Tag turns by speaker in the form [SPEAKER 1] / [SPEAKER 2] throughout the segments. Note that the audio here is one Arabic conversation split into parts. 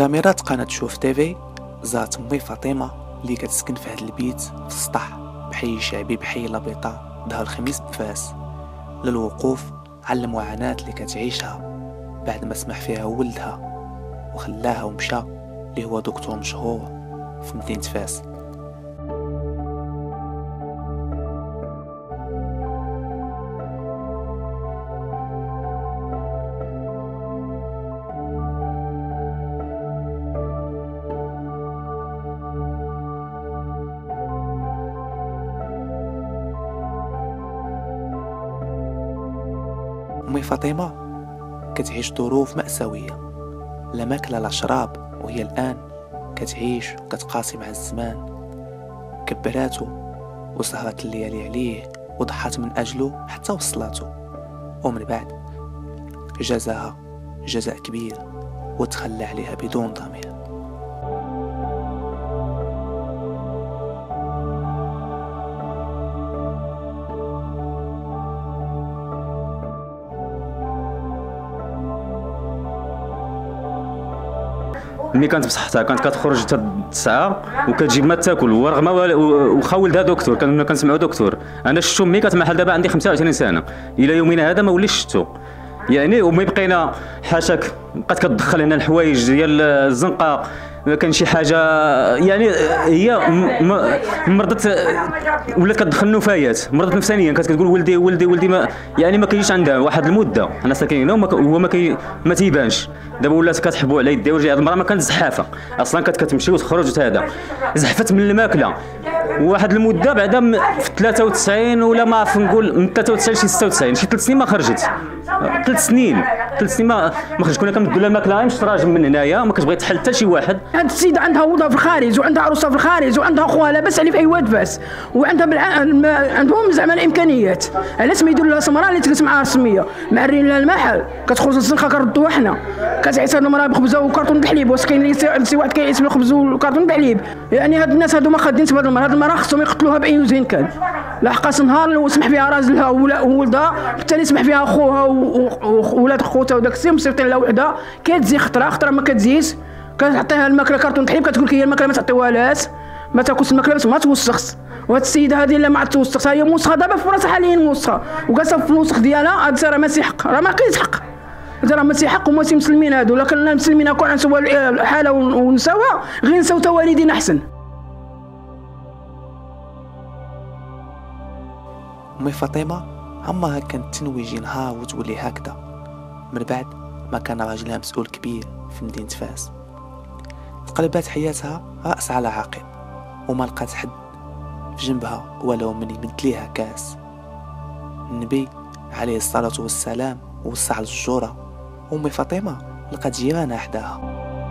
[SPEAKER 1] كاميرات قناة شوف تيفي زارت مي فاطمة اللي كتسكن في هذا البيت في السطح بحي شعبي بحي لابيطة ظهر الخميس بفاس للوقوف على المعاناة اللي كتعيشها بعد ما سمح فيها ولدها وخلاها ومشى اللي هو دكتور مشهور في مدينة فاس. أمي فاطمة كتعيش ظروف مأساوية، لا ماكلة لا شراب، وهي الآن كتعيش وكتقاسي مع الزمان. كبراتو وسهرت الليالي عليه وضحات من أجله حتى وصلاتو، ومن بعد جزاها جزاء كبير وتخلى عليها بدون ضمير.
[SPEAKER 2] ملي كانت بصحتها كانت كتخرج حتى 9 وكتجيب ما تاكل، ورغم واخا ولدها دكتور كنا كنسمعوا دكتور. انا شفتو مي كتمحل دابا عندي 25 سنه الى يومنا هذا ما وليش شفتو يعني. ومي بقينا حاشاك بقات كتدخل لنا الحوايج ديال الزنقه، كان شي حاجه يعني هي مرضت ولات كتدخل نفايات، مرضت نفسانيا، كانت كتقول ولدي ولدي ولدي ما يعني ما كاينش عندها واحد المده. حنا ساكنين هنا وهو ما تيبانش. دابا ولات كتحبوا على يدي ورجلي. هاد المراه ما كانت زحافه اصلا، كانت كتمشي وتخرج هذا زحفت من الماكله واحد المده بعدا في 93 ولا ما عرف نقول من 93 شي 96 شي 3 سنين ما خرجت. 3 سنين ما خرجت. كنا كنمدوا لها الماكله غير مشطراج من هنايا، ما كتبغي تحل حتى شي واحد.
[SPEAKER 3] هاد السيده عندها وضع في الخارج وعندها عروسه في الخارج وعندها خوها لاباس عليه في اي واد فاس، وعندها عندهم زعما الامكانيات. علاش ما يديروا لها سمره اللي تجلس معها السميه معرين لها المحل كتخرج الزنقه كنردوها حنا. كتعيس هاد المراه بخبزه وكرتون د الحليب، واش كاين شي واحد كيعيس بالخبز وكرتون د الحليب؟ يعني هاد الناس هادو ما خادينش بهاد المراه. هاد المراه خصهم يقتلوها باي وجه كان، لحقاش نهار وسمح فيها راجلها وولدها بالتالي سمح فيها خوها وولاد خوتها وداك الشيء مصيفطين لها وحده كتزي خطره ما كتزيش. كتعطيها الماكله كرتون الحليب كتقول لك هي الماكله ما تعطيوهاش، ما تاكلش الماكله باش ما توسخش. وهاد السيده هذه اللي ما توسخش هي موسخه دابا في راسها حاليا موسخه وجالسه في الوسخ ديالها. هاد راه ماشي حق، راه ما كاينش حق، راه ماشي حق وماشي مسلمين هادو. لكن المسلمين كون نسوا الحاله ونسوا غير نسوا تا والدينا احسن.
[SPEAKER 1] أمي فاطمة عمرها كانت تنوي يجي نهار وتولي هكذا، من بعد ما كان راجلها مسؤول كبير في مدينة فاس. تقلبات حياتها رأس على عقب وما لقات حد في جنبها ولو من يمد ليها كاس. النبي عليه الصلاة والسلام وسع الجورة، وأمي فاطمة لقات جيرانها حداها.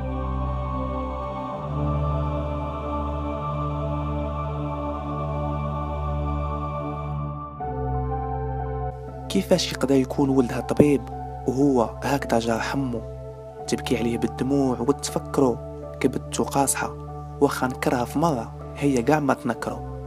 [SPEAKER 1] كيفاش يقدر يكون ولدها طبيب وهو هكذا جار حمو تبكي عليه بالدموع وتفكرو كبدتو قاصحة؟ واخا نكرها في مرة هي قاع ما تنكرو.